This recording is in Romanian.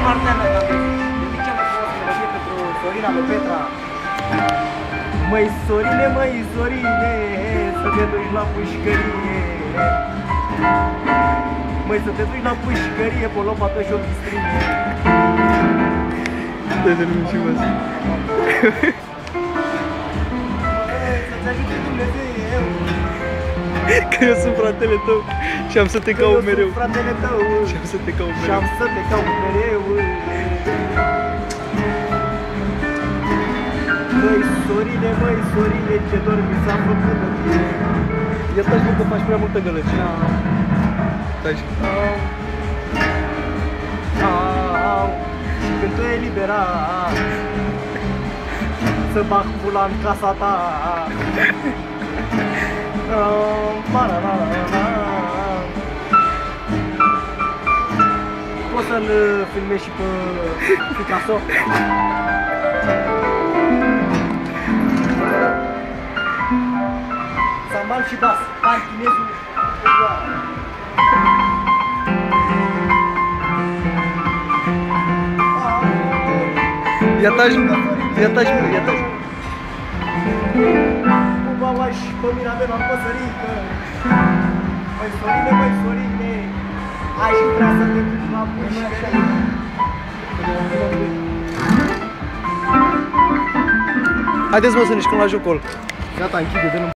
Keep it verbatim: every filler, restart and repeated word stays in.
partea mea, dar dedic cea mai frumoasă melodie pentru Sorina lui Petra. Măi Sorine, măi Sorine, să te duci la pușcărie. Măi să te duci la pușcărie, pe lopată și o distrine. Stai să nu mici mă zi. Să-ți ajute Dumnezeu. Că eu sunt fratele tău și am să te caut mereu. Eu sunt fratele tău și am să te caut mereu. Și am să te caut mereu. Măi Sorine, măi Sorine, ce dor mi s-a făcut de tine. Ia taci mă că faci prea multă gălăgie. Taci. Au, și când tu eliberat să bag pula în casa ta. Poți să-l filmezi și pe Picasso? Sambal și bas, par chinezul. Ia taci, ia taci, ia taci. Cu baba și pe mine avem la păsărică. Măi Sorine, măi Sorine, aș vrea să te duci la pușcărie. Haideți mă să ne jucăm la jocul. Gata, închide, dă-l